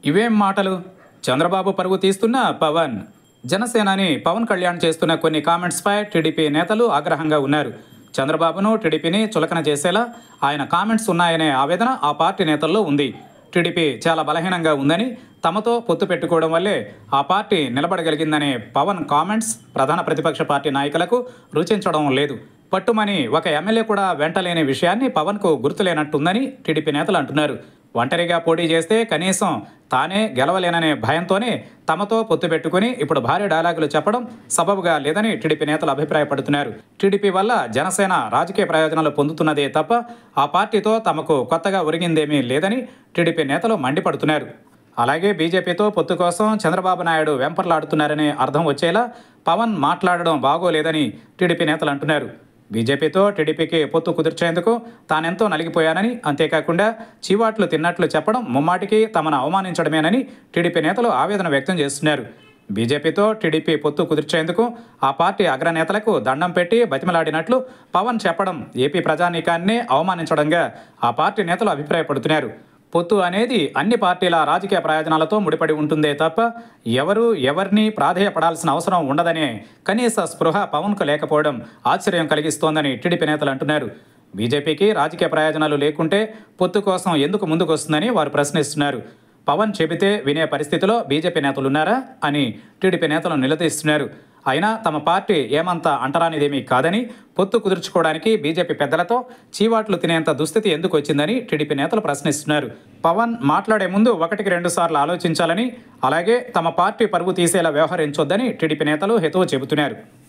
ఇవేం మాటలు? చంద్రబాబు పరువు తీస్తున్న పవన్. జనసేనాని పవన్ కళ్యాణ్ చేస్తున్న కొన్ని కామెంట్స్పై టీడీపీ నేతలు ఆగ్రహంగా ఉన్నారు. చంద్రబాబును, టీడీపీని చులకన చేసేలా ఆయన కామెంట్స్ ఉన్నాయనే ఆవేదన ఆ పార్టీ నేతల్లో ఉంది. టీడీపీ చాలా బలహీనంగా ఉందని, తమతో పొత్తు పెట్టుకోవడం వల్లే ఆ పార్టీ నిలబడగలిగిందనే పవన్ కామెంట్స్ ప్రధాన ప్రతిపక్ష పార్టీ నాయకులకు రుచించడం లేదు. పట్టుమని ఒక ఎమ్మెల్యే కూడా వెంటలేని విషయాన్ని పవన్కు గుర్తులేనట్టుందని టీడీపీ నేతలు అంటున్నారు. ఒంటరిగా పోటీ చేస్తే కనీసం తానే గెలవలేననే భయంతోనే తమతో పొత్తు పెట్టుకుని ఇప్పుడు భారీ డైలాగులు చెప్పడం సబబుగా లేదని టీడీపీ నేతలు అభిప్రాయపడుతున్నారు. టీడీపీ వల్ల జనసేన రాజకీయ ప్రయోజనాలు పొందుతున్నదే తప్ప ఆ పార్టీతో తమకు కొత్తగా ఒరిగిందేమీ లేదని టీడీపీ నేతలు మండిపడుతున్నారు. అలాగే బీజేపీతో పొత్తు కోసం చంద్రబాబు నాయుడు వెంపర్లాడుతున్నారనే అర్థం వచ్చేలా పవన్ మాట్లాడడం బాగోలేదని టీడీపీ నేతలు అంటున్నారు. బీజేపీతో టీడీపీకి పొత్తు కుదిర్చేందుకు తానెంతో నలిగిపోయానని, అంతేకాకుండా చీవాట్లు తిన్నట్లు చెప్పడం ముమ్మాటికి తమను అవమానించడమేనని టీడీపీ నేతలు ఆవేదన వ్యక్తం చేస్తున్నారు. బీజేపీతో టీడీపీ పొత్తు కుదిర్చేందుకు ఆ పార్టీ అగ్రనేతలకు దండం పెట్టి బతిమలాడినట్లు పవన్ చెప్పడం ఏపీ ప్రజానీకాన్నే అవమానించడంగా ఆ పార్టీ నేతలు అభిప్రాయపడుతున్నారు. పొత్తు అనేది అన్ని పార్టీల రాజకీయ ప్రయోజనాలతో ముడిపడి ఉంటుందే తప్ప ఎవరు ఎవరిని ప్రాధేయపడాల్సిన అవసరం ఉండదనే కనీస స్పృహ పవన్కు లేకపోవడం ఆశ్చర్యం కలిగిస్తోందని టీడీపీ నేతలు అంటున్నారు. బీజేపీకి రాజకీయ ప్రయోజనాలు లేకుంటే పొత్తు కోసం ఎందుకు ముందుకొస్తుందని వారు ప్రశ్నిస్తున్నారు. పవన్ చెబితే వినే పరిస్థితిలో బీజేపీ నేతలున్నారా అని టీడీపీ నేతలు నిలదీస్తున్నారు. అయినా తమ పార్టీ ఏమంత అంటరానిదేమీ కాదని, పొత్తు కుదుర్చుకోవడానికి బీజేపీ పెద్దలతో చీవాట్లు తినేంత దుస్థితి ఎందుకు వచ్చిందని టీడీపీ నేతలు ప్రశ్నిస్తున్నారు. పవన్ మాట్లాడే ముందు 1-2 సార్లు ఆలోచించాలని, అలాగే తమ పార్టీ పరువు తీసేలా వ్యవహరించొద్దని టీడీపీ నేతలు హితవు చెబుతున్నారు.